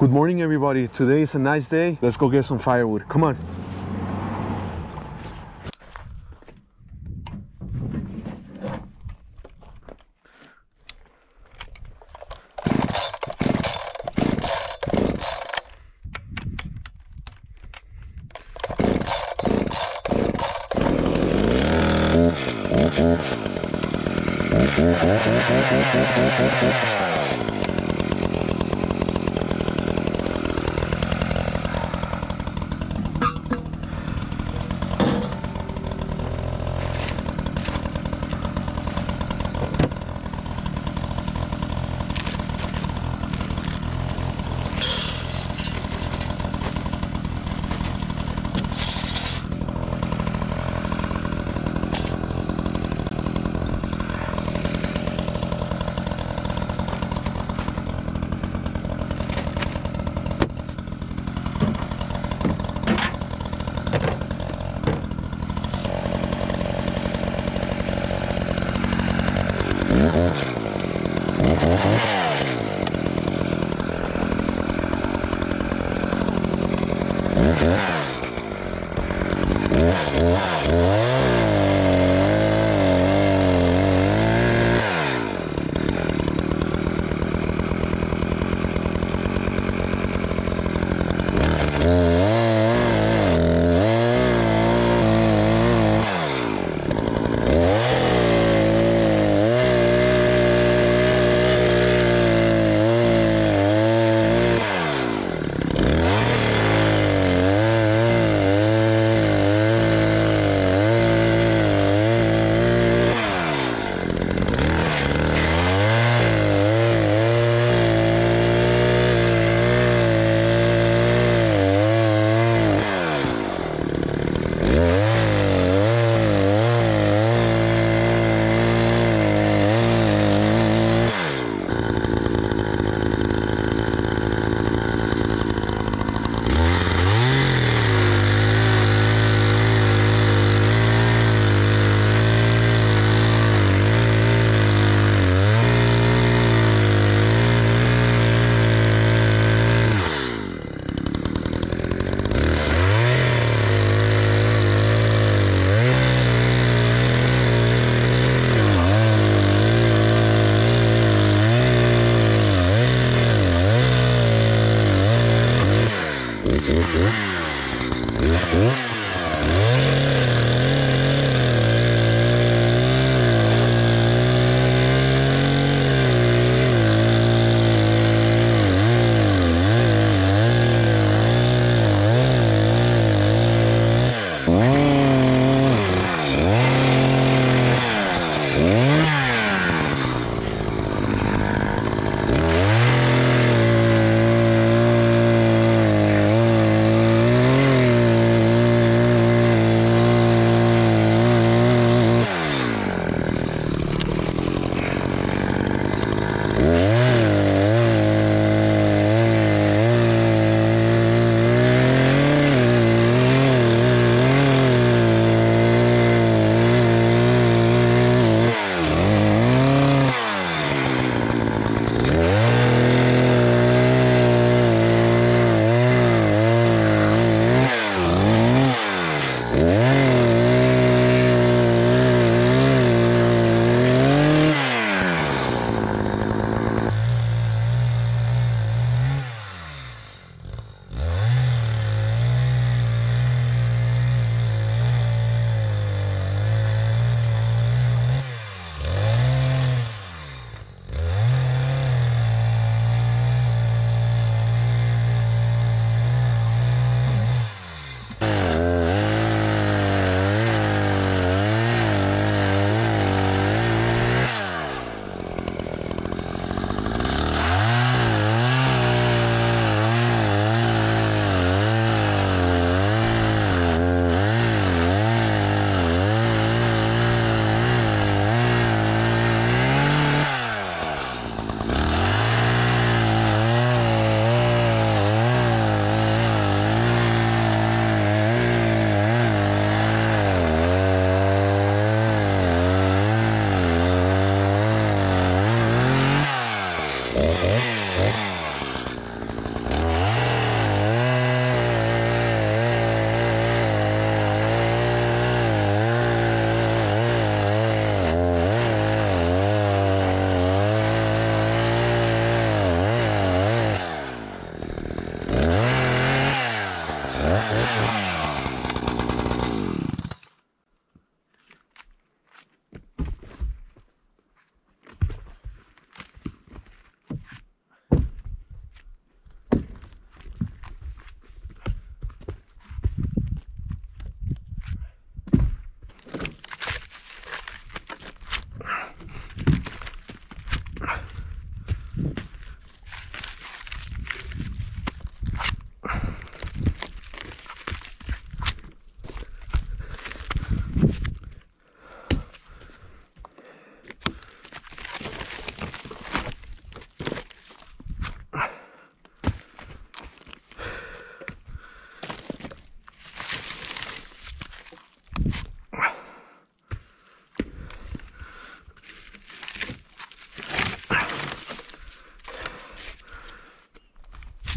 Good morning, everybody. Today is a nice day. Let's go get some firewood. Come on.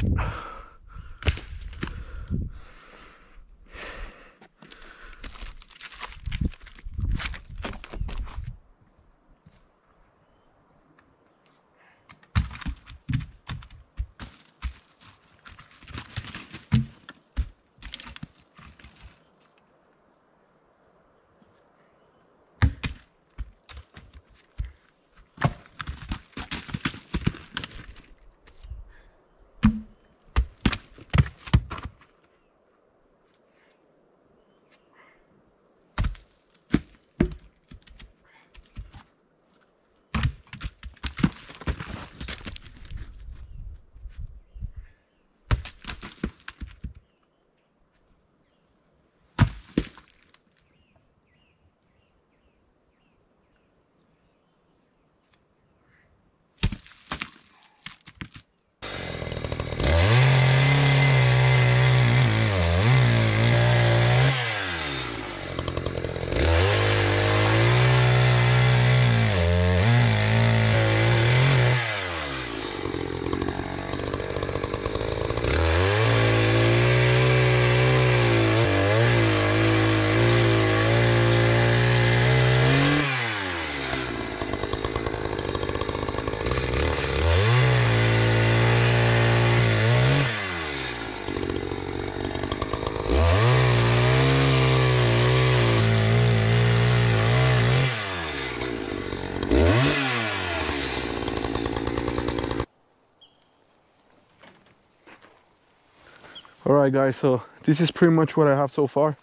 Alright guys, so this is pretty much what I have so far.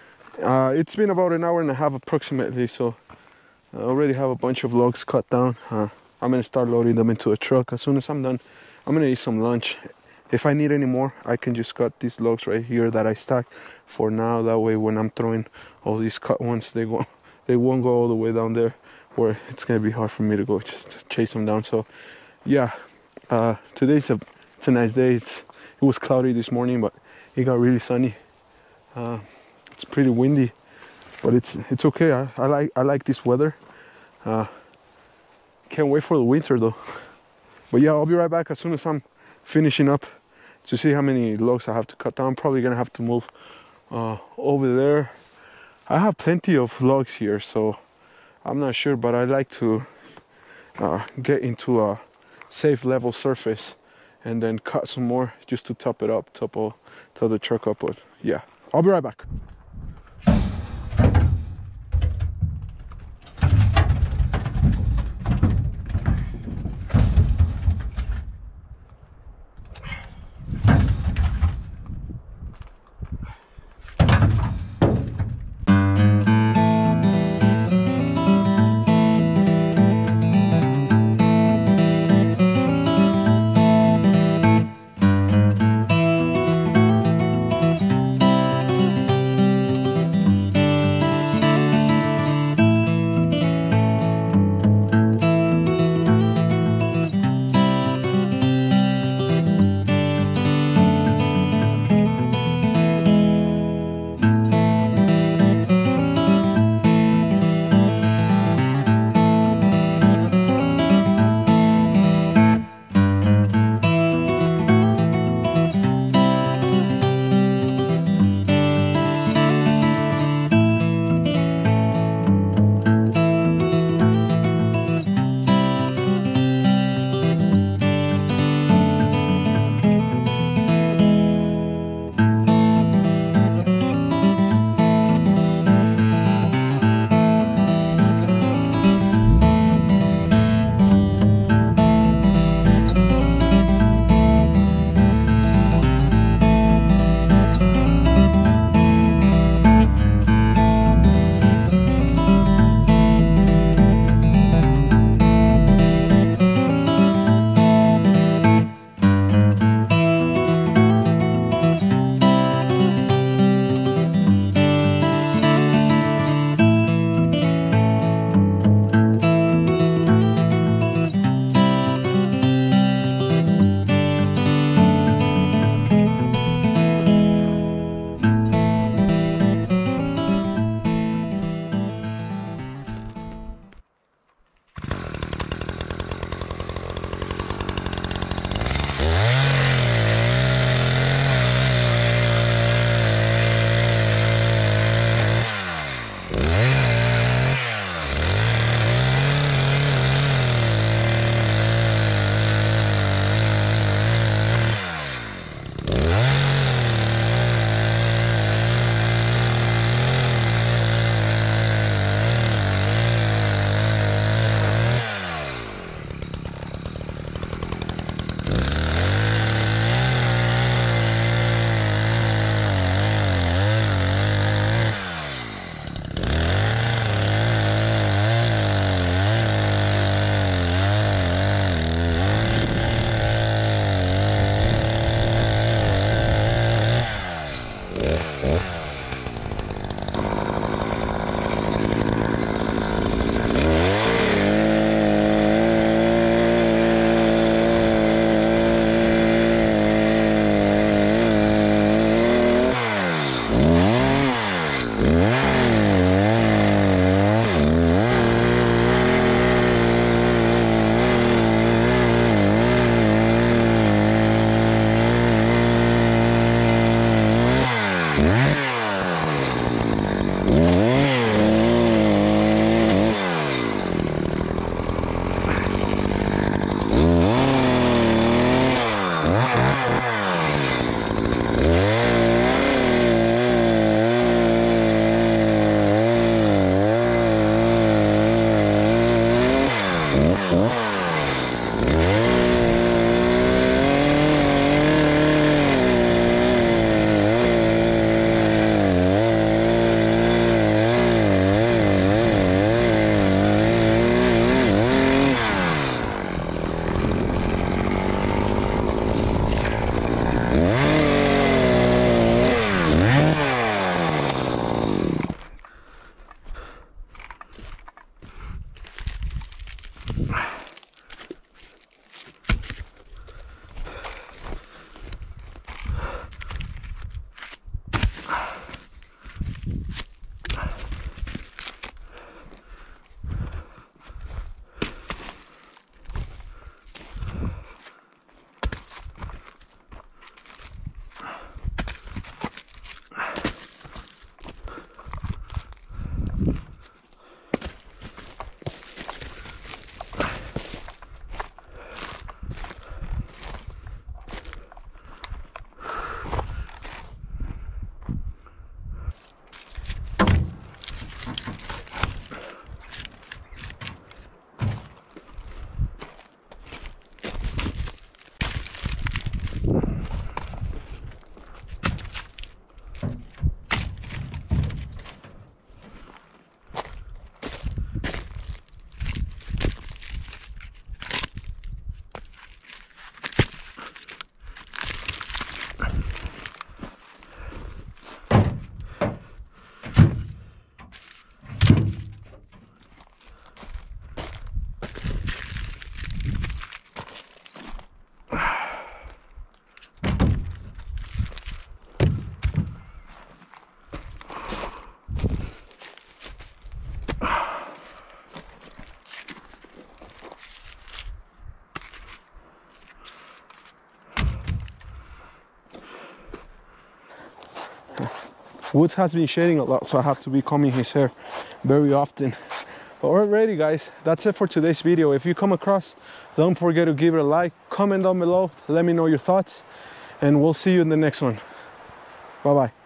It's been about an hour and a half approximately, so I already have a bunch of logs cut down. I'm gonna start loading them into a truck. As soon as I'm done, I'm gonna eat some lunch. If I need any more, I can just cut these logs right here that I stacked for now. That way when I'm throwing all these cut ones, they won't go all the way down there where it's gonna be hard for me to go just chase them down. So yeah, today's it's a nice day. It was cloudy this morning, but it got really sunny. It's pretty windy, but it's okay. I like this weather. Can't wait for the winter though. But yeah, I'll be right back as soon as I'm finishing up to see how many logs I have to cut down. I'm probably gonna have to move over there. I have plenty of logs here, so I'm not sure, but I like to get into a safe level surface and then cut some more just to top it up, top the truck up. But yeah, I'll be right back. Woods has been shedding a lot, so I have to be combing his hair very often. Alrighty guys, that's it for today's video. If you come across, don't forget to give it a like, comment down below, let me know your thoughts, and we'll see you in the next one. Bye bye.